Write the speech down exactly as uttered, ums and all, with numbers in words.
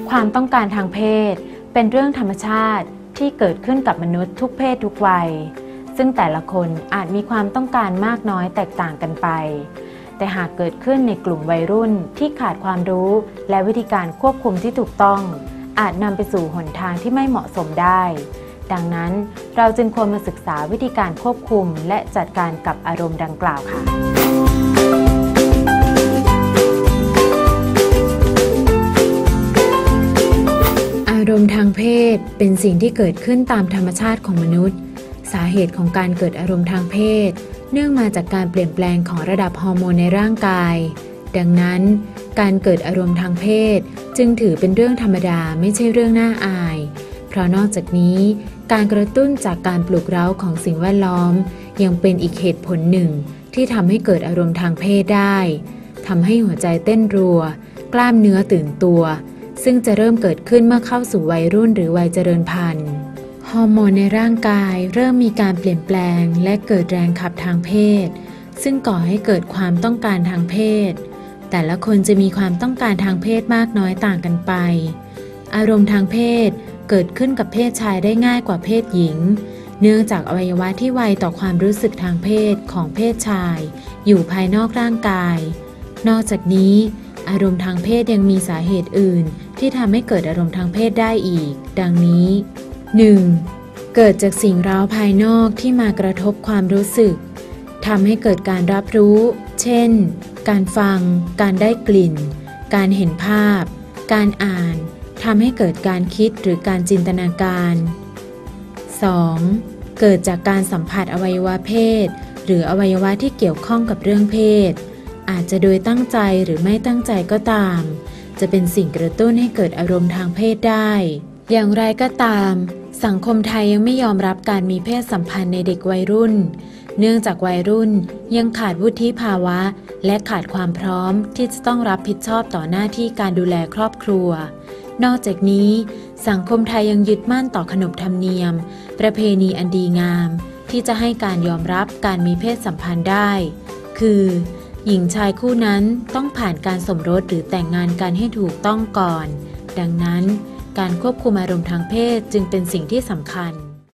ความต้องการทางเพศเป็นเรื่องธรรมชาติที่เกิดขึ้นกับมนุษย์ทุกเพศทุกวัยซึ่งแต่ละคนอาจมีความต้องการมากน้อยแตกต่างกันไปแต่หากเกิดขึ้นในกลุ่มวัยรุ่นที่ขาดความรู้และวิธีการควบคุมที่ถูกต้องอาจนำไปสู่หนทางที่ไม่เหมาะสมได้ดังนั้นเราจึงควรมาศึกษาวิธีการควบคุมและจัดการกับอารมณ์ดังกล่าวค่ะอารมณ์ทางเพศเป็นสิ่งที่เกิดขึ้นตามธรรมชาติของมนุษย์สาเหตุของการเกิดอารมณ์ทางเพศเนื่องมาจากการเปลี่ยนแปลงของระดับฮอร์โมนในร่างกายดังนั้นการเกิดอารมณ์ทางเพศจึงถือเป็นเรื่องธรรมดาไม่ใช่เรื่องน่าอายเพราะนอกจากนี้การกระตุ้นจากการปลุกเร้าของสิ่งแวดล้อมยังเป็นอีกเหตุผลหนึ่งที่ทำให้เกิดอารมณ์ทางเพศได้ทำให้หัวใจเต้นรัวกล้ามเนื้อตื่นตัวซึ่งจะเริ่มเกิดขึ้นเมื่อเข้าสู่วัยรุ่นหรือวัยเจริญพันธุ์ฮอร์โมนในร่างกายเริ่มมีการเปลี่ยนแปลงและเกิดแรงขับทางเพศซึ่งก่อให้เกิดความต้องการทางเพศแต่ละคนจะมีความต้องการทางเพศมากน้อยต่างกันไปอารมณ์ทางเพศเกิดขึ้นกับเพศชายได้ง่ายกว่าเพศหญิงเนื่องจากอวัยวะที่ไวต่อความรู้สึกทางเพศของเพศชายอยู่ภายนอกร่างกายนอกจากนี้อารมณ์ทางเพศยังมีสาเหตุอื่นที่ทำให้เกิดอารมณ์ทางเพศได้อีกดังนี้ หนึ่ง. เกิดจากสิ่งเร้าภายนอกที่มากระทบความรู้สึกทำให้เกิดการรับรู้เช่นการฟังการได้กลิ่นการเห็นภาพการอ่านทำให้เกิดการคิดหรือการจินตนาการ สอง. เกิดจากการสัมผัสอวัยวะเพศหรืออวัยวะที่เกี่ยวข้องกับเรื่องเพศอาจจะโดยตั้งใจหรือไม่ตั้งใจก็ตามจะเป็นสิ่งกระตุ้นให้เกิดอารมณ์ทางเพศได้อย่างไรก็ตามสังคมไทยยังไม่ยอมรับการมีเพศสัมพันธ์ในเด็กวัยรุ่นเนื่องจากวัยรุ่นยังขาดวุฒิภาวะและขาดความพร้อมที่จะต้องรับผิดชอบต่อหน้าที่การดูแลครอบครัวนอกจากนี้สังคมไทยยังยึดมั่นต่อขนบธรรมเนียมประเพณีอันดีงามที่จะให้การยอมรับการมีเพศสัมพันธ์ได้คือหญิงชายคู่นั้นต้องผ่านการสมรสหรือแต่งงานกันให้ถูกต้องก่อนดังนั้นการควบคุมอารมณ์ทางเพศจึงเป็นสิ่งที่สำคัญ